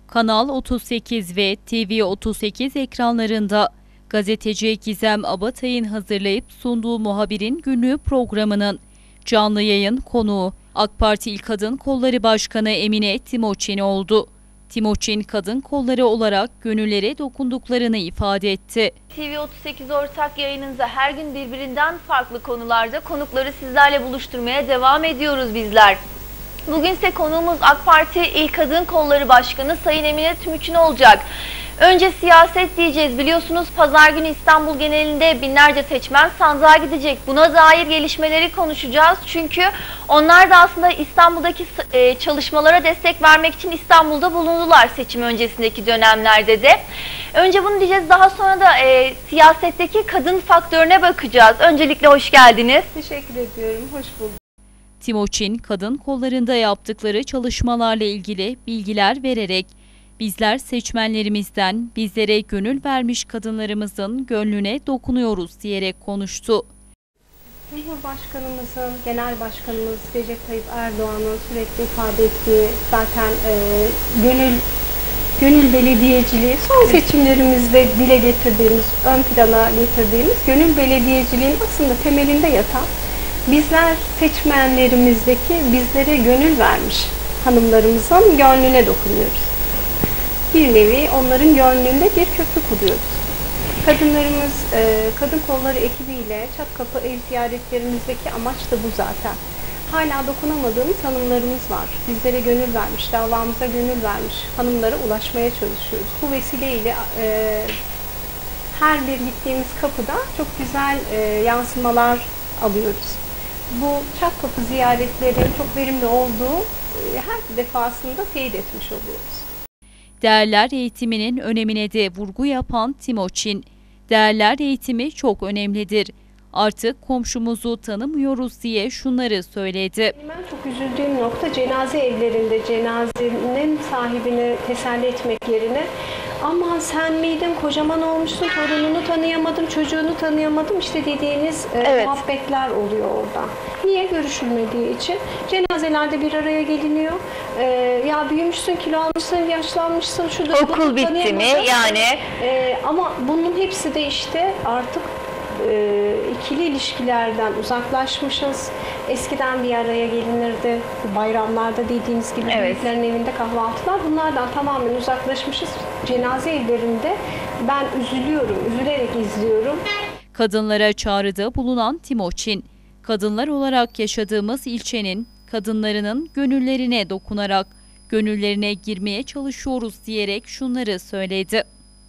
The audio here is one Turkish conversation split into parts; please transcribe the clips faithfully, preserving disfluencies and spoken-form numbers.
Kanal otuz sekiz ve T V otuz sekiz ekranlarında gazeteci Gizem Abatay'ın hazırlayıp sunduğu Muhabirin Günlüğü programının canlı yayın konuğu AK Parti İl Kadın Kolları Başkanı Emine Timoçin oldu. Timoçin kadın kolları olarak gönüllere dokunduklarını ifade etti. T V otuz sekiz ortak yayınınıza her gün birbirinden farklı konularda konukları sizlerle buluşturmaya devam ediyoruz bizler. Bugün ise konuğumuz AK Parti İl Kadın Kolları Başkanı Sayın Emine Timoçin olacak. Önce siyaset diyeceğiz. Biliyorsunuz pazar günü İstanbul genelinde binlerce seçmen sandığa gidecek. Buna dair gelişmeleri konuşacağız. Çünkü onlar da aslında İstanbul'daki çalışmalara destek vermek için İstanbul'da bulundular seçim öncesindeki dönemlerde de. Önce bunu diyeceğiz. Daha sonra da e, siyasetteki kadın faktörüne bakacağız. Öncelikle hoş geldiniz. Teşekkür ediyorum. Hoş bulduk. Timoçin, kadın kollarında yaptıkları çalışmalarla ilgili bilgiler vererek bizler seçmenlerimizden bizlere gönül vermiş kadınlarımızın gönlüne dokunuyoruz diyerek konuştu. Cumhurbaşkanımızın, Genel Başkanımız Recep Tayyip Erdoğan'ın sürekli ifade ettiği zaten e, gönül gönül belediyeciliği, son seçimlerimizde dile getirdiğimiz, ön plana getirdiğimiz gönül belediyeciliğin aslında temelinde yatan, bizler seçmenlerimizdeki bizlere gönül vermiş hanımlarımızın gönlüne dokunuyoruz. Bir nevi onların gönlünde bir köprü kuruyoruz. Kadınlarımız, kadın kolları ekibiyle çat kapı ev ziyaretlerimizdeki amaç da bu zaten. Hala dokunamadığımız hanımlarımız var. Bizlere gönül vermiş, davamıza gönül vermiş hanımlara ulaşmaya çalışıyoruz. Bu vesileyle her bir gittiğimiz kapıda çok güzel yansımalar alıyoruz. Bu çat kapı ziyaretlerin çok verimli olduğu her defasında teyit etmiş oluyoruz. Değerler eğitiminin önemine de vurgu yapan Timoçin, değerler eğitimi çok önemlidir. Artık komşumuzu tanımıyoruz diye şunları söyledi. Ben çok üzüldüğüm nokta cenaze evlerinde cenazenin sahibini teselli etmek yerine aman sen miydin, kocaman olmuşsun, torununu tanıyamadım, çocuğunu tanıyamadım işte dediğiniz evet. muhabbetler oluyor orada. Niye? Görüşülmediği için. Cenazelerde bir araya geliniyor. Ee, ya büyümüşsün, kilo almışsın, yaşlanmışsın, şurada okul bitti mi yani? Ee, ama bunun hepsi de işte artık e, ikili ilişkilerden uzaklaşmışız. Eskiden bir araya gelinirdi. Bayramlarda dediğiniz gibi evet. büyüklerin evinde kahvaltılar. Bunlardan tamamen uzaklaşmışız. Cenaze evlerinde ben üzülüyorum, üzülerek izliyorum. Kadınlara çağrıda bulunan Timoçin, kadınlar olarak yaşadığımız ilçenin kadınlarının gönüllerine dokunarak gönüllerine girmeye çalışıyoruz diyerek şunları söyledi.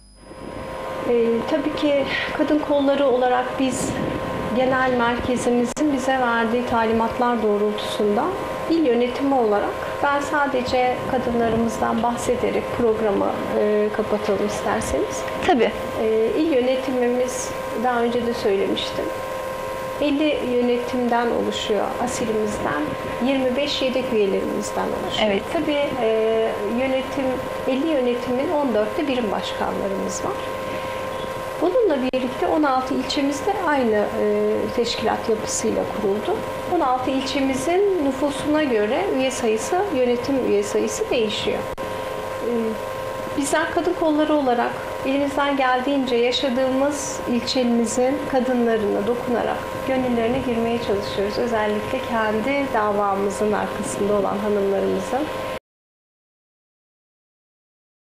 Ee, tabii ki kadın kolları olarak biz genel merkezimizin bize verdiği talimatlar doğrultusunda il yönetimi olarak ben sadece kadınlarımızdan bahsederek programı e, kapatalım isterseniz. Tabii. E, il yönetimimiz daha önce de söylemiştim. elli yönetimden oluşuyor asilimizden, yirmi beş yedek üyelerimizden oluşuyor. Evet. Tabii e, yönetim, elli yönetimin on dörtte birim başkanlarımız var. Bununla birlikte on altı ilçemizde aynı e, teşkilat yapısıyla kuruldu. on altı ilçemizin nüfusuna göre üye sayısı, yönetim üye sayısı değişiyor. E, bizler kadın kolları olarak elimizden geldiğince yaşadığımız ilçemizin kadınlarına dokunarak gönüllerine girmeye çalışıyoruz. Özellikle kendi davamızın arkasında olan hanımlarımızın.